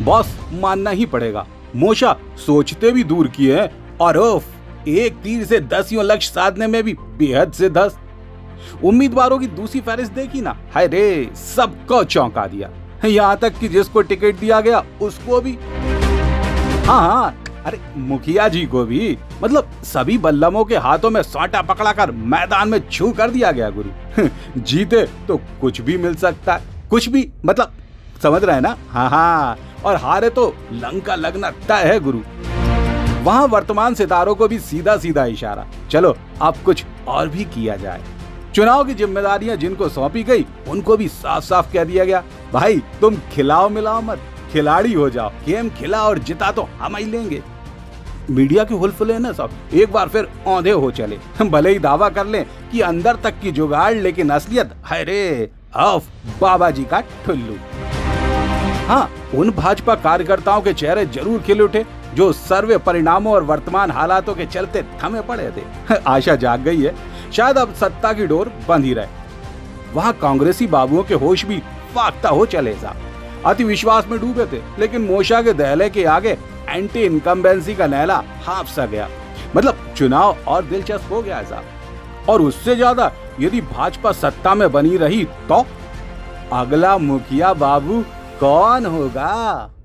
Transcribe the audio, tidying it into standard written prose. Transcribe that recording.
Boss मानना ही पड़ेगा, मोशा सोचते भी दूर किए हैं और एक तीर से 10 लक्ष्य साधने में भी बेहद से 10। उम्मीदवारों की दूसरी फहरिस्त देखी ना, हाय रे, सबको चौंका दिया। यहाँ तक कि जिसको टिकट दिया गया उसको भी। हाँ, अरे मुखिया जी को भी। मतलब सभी बल्लमों के हाथों में सौंटा पकड़ाकर मैदान में छू कर दिया गया गुरु। जीते तो कुछ भी मिल सकता है, कुछ भी, मतलब समझ रहे हैं ना। हाँ, और हारे तो लंका लगना तय है गुरु। वहां वर्तमान सितारों को भी सीधा सीधा इशारा, चलो अब कुछ और भी किया जाए। चुनाव की जिम्मेदारियां जिनको सौंपी गई उनको भी साफ साफ कह दिया गया, भाई तुम खिलाओ मिलाओ मत, खिलाड़ी हो जाओ, गेम खिला और जिता तो हम ही लेंगे। मीडिया के हुलफुले ना सब एक बार फिर औंधे हो चले। भले ही दावा कर लें कि अंदर तक की जुगाड़, लेकिन असलियत है रे बाबा जी का ठुल्लू। हाँ, उन भाजपा कार्यकर्ताओं के चेहरे जरूर खिल उठे जो सर्वे परिणामों और वर्तमान हालातों के चलते थमे पड़े थे। आशा जाग गई है, शायद अब सत्ता की डोर बंद ही रहे। वहां कांग्रेसी बाबुओं के होश भी फाख्ता हो चले साहब। अति विश्वास में डूबे थे, लेकिन मोशा के दहले के आगे एंटी इनकम्बेंसी का नैला हाँफ सा गया। मतलब चुनाव और दिलचस्प हो गया साहब। और उससे ज्यादा यदि भाजपा सत्ता में बनी रही तो अगला मुखिया बाबू कौन होगा?